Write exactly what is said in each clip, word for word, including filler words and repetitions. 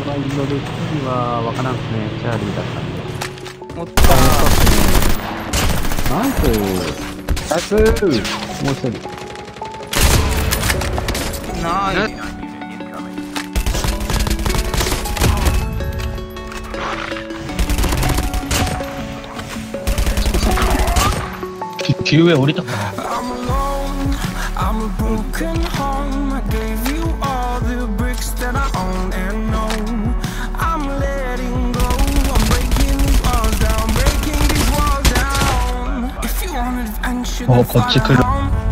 バイルの歴史はわからんですね。チャーリーだったんで。 持ったナイスナイスもう一人。 ナイス。 急へ降りたかな。お、こっち来る。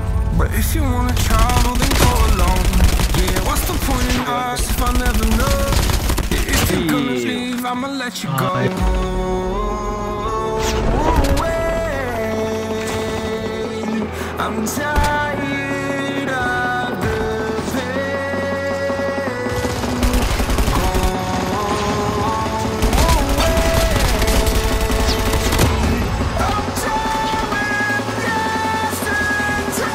I'm tired of the pain. Go away. I'm tired of yesterday.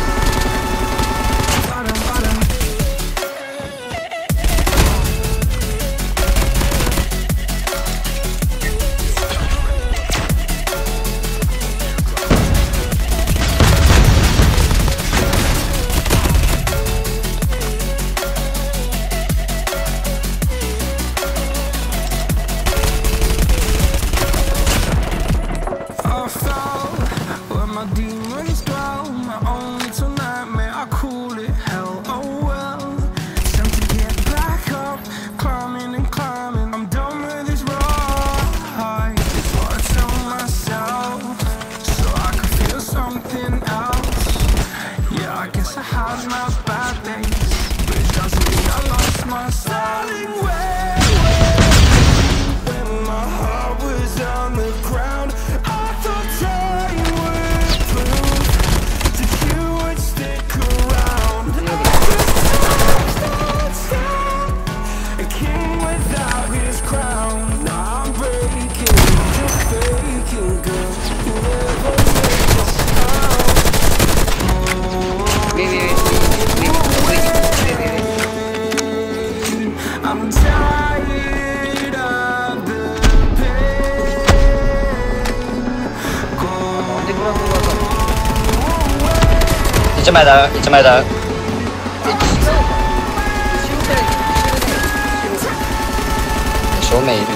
Bottom, bottom. 一枚だ、一枚だ。正面いるよ。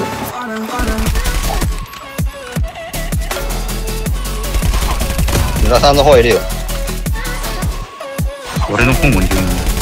村さんの方いるよ。 俺の方もいるよ。